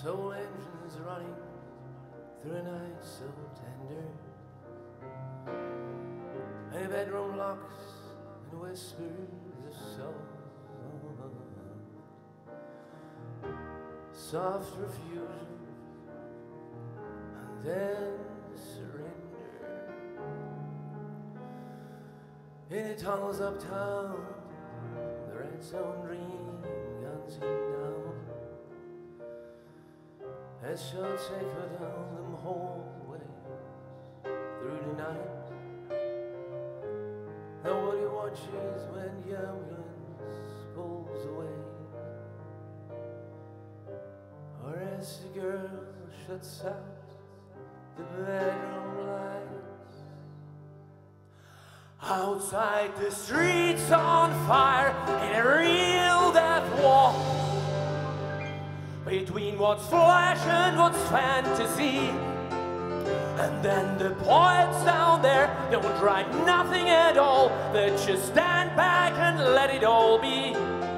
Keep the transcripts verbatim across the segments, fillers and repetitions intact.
soul engines running through a night so tender. And a bedroom locks and whispers of soul. Soft refusal and then surrender. In the tunnels uptown, the red zone dream guns him down. As she'll take her down them hallways through the night. Nobody watches when the ambulance pulls away. Or as the girl shuts out the bedroom lights. Outside the streets on fire in a real death war. Between what's flesh and what's fantasy. And then the poets down there don't write nothing at all. They just stand back and let it all be.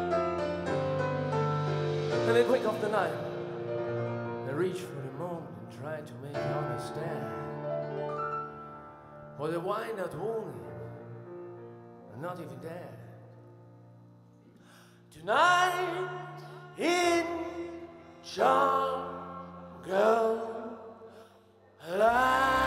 And they quick off the night. They reach for the moon and try to make it understand. But they wind up wounded and not even dead. Tonight in jungle land.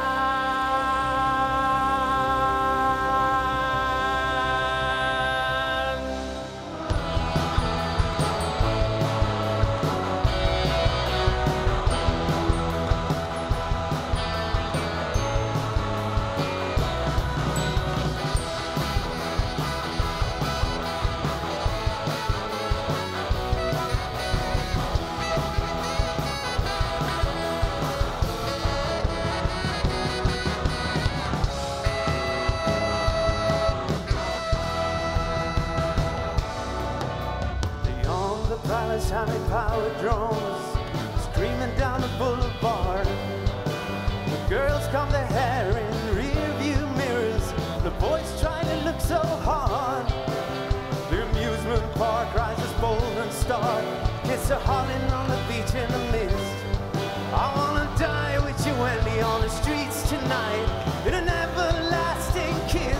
Sonic powered drones screaming down the boulevard. The girls comb their hair in rear view mirrors. The boys try to look so hard. The amusement park rises bold and stark. Kids are howling on the beach in the mist. I wanna die with you, Wendy, on the streets tonight in an everlasting kiss.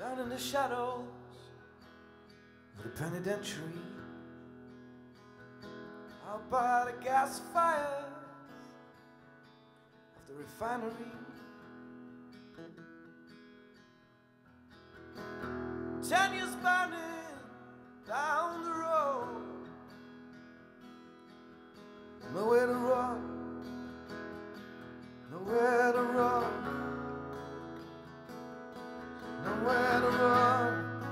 down in the shadows of the penitentiary, out by the gas fires of the refinery. Ten years burning down the road, nowhere to run, nowhere to run, nowhere to run,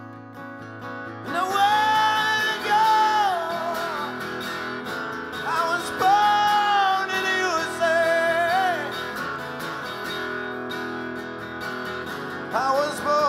nowhere to go. I was born in the U S A. I was born.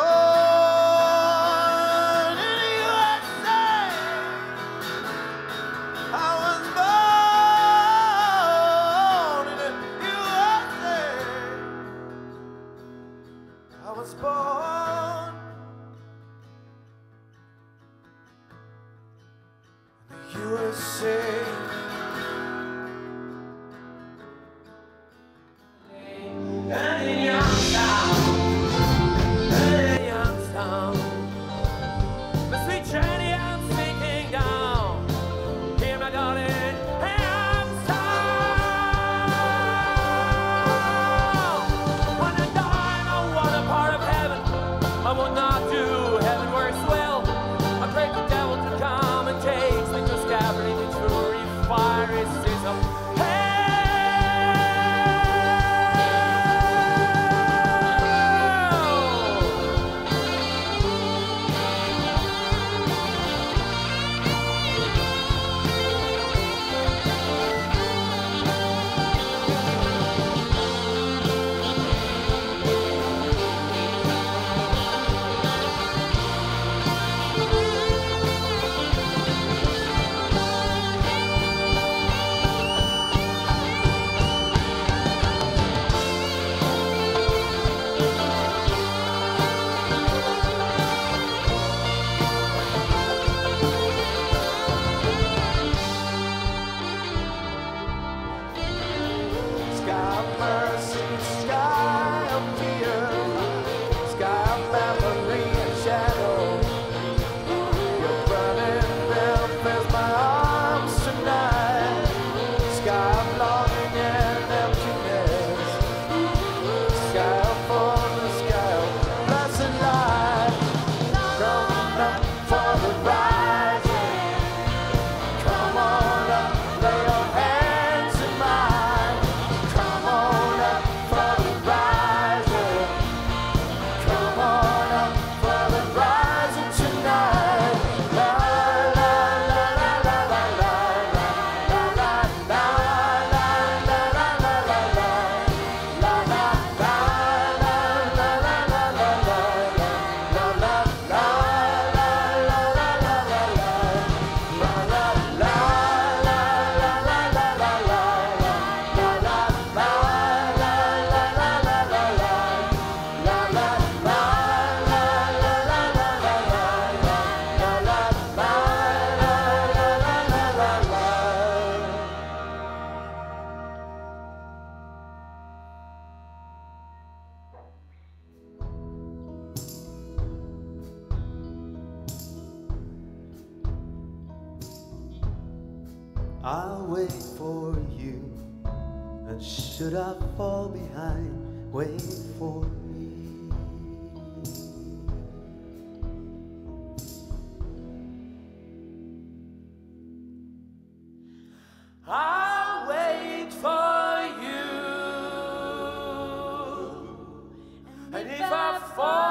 I'll wait for you, and should I fall behind, wait for me. I'll wait for you, and if I fall